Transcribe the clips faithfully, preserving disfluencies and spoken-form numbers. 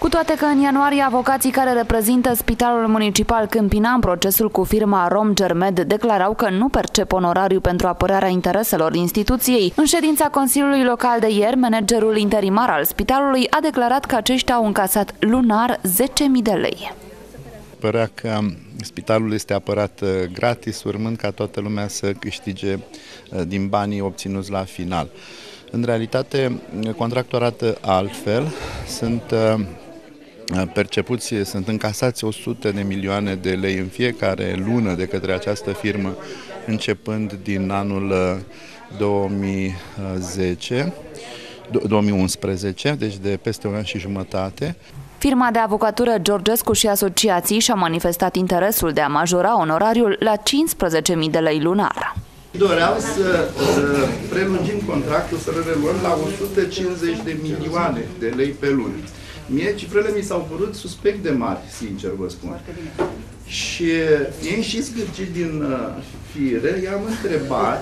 Cu toate că în ianuarie avocații care reprezintă Spitalul Municipal Câmpina în procesul cu firma Romgermed declarau că nu percep onorariu pentru apărarea intereselor instituției, în ședința Consiliului Local de ieri, managerul interimar al spitalului a declarat că aceștia au încasat lunar zece mii de lei. Părea că spitalul este apărat gratis, urmând ca toată lumea să câștige din banii obținuți la final. În realitate, contractul arată altfel. Sunt percepuți, sunt încasați o sută de milioane de lei în fiecare lună de către această firmă, începând din anul două mii zece, două mii unsprezece, deci de peste un an și jumătate. Firma de avocatură Georgescu și Asociații și-a manifestat interesul de a majora onorariul la cincisprezece mii de lei lunar. Doreau să, să prelungim contractul, să reluăm la o sută cincizeci de milioane de lei pe lună. Mie cifrele mi s-au părut suspect de mari, sincer vă spun. Și ei și zgârcit din uh, fire, i-am întrebat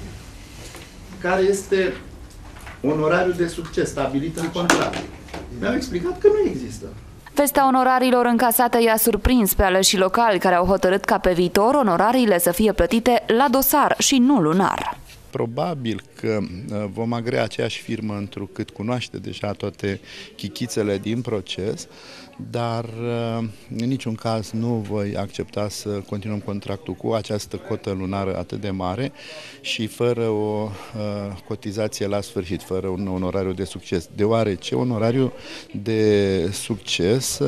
care este onorariul de succes stabilit în contract. Mi-au explicat că nu există. Vestea onorariilor încasate i-a surprins pe aleșii locali, care au hotărât ca pe viitor onorariile să fie plătite la dosar și nu lunar. Probabil că vom agrea aceeași firmă, întrucât cunoaște deja toate chichițele din proces, dar în niciun caz nu voi accepta să continuăm contractul cu această cotă lunară atât de mare și fără o cotizație la sfârșit, fără un onorariu de succes, deoarece onorariu de succes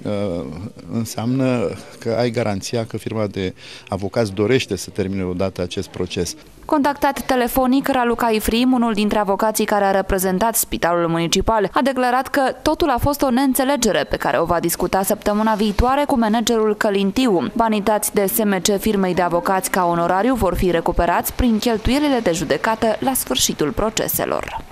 înseamnă că ai garanția că firma de avocați dorește să termine odată acest proces. Contactat telefonic, Raluca Ifrim, unul dintre avocații care a reprezentat Spitalul Municipal, a declarat că totul a fost o neînțelegere pe care o va discuta săptămâna viitoare cu managerul Călintiu. Banii dați de S M C firmei de avocați ca onorariu vor fi recuperați prin cheltuielile de judecată la sfârșitul proceselor.